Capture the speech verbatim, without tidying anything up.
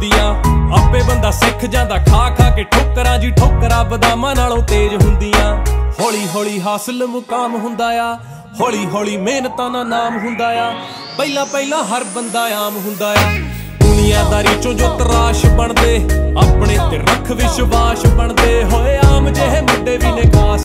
ਹੁੰਦੀਆਂ। ਆਪੇ ਬੰਦਾ ਸਿੱਖ ਜਾਂਦਾ ਖਾ ਖਾ ਕੇ ਠੋਕਰਾਂ ਜੀ, ਠੋਕਰਾਂ ਬਦਾਮਾਂ ਨਾਲੋਂ ਤੇਜ਼ ਹੁੰਦੀਆਂ। ਹੌਲੀ ਹੌਲੀ ਹਾਸਲ ਮੁਕਾਮ ਹੁੰਦਾ ਆ, ਹੌਲੀ ਹੌਲੀ ਮਿਹਨਤਾਂ ਦਾ ਨਾਮ ਹੁੰਦਾ ਆ। ਪਹਿਲਾਂ ਪਹਿਲਾਂ ਹਰ ਬੰਦਾ ਆਮ ਹੁੰਦਾ ਆ। ਦੁਨੀਆਦਾਰੀ ਚੋਂ ਜੋ ਤਰਾਸ਼ ਬਣਦੇ, ਆਪਣੇ ਤੇ ਰੱਖ ਵਿਸ਼ਵਾਸ ਬਣਦੇ।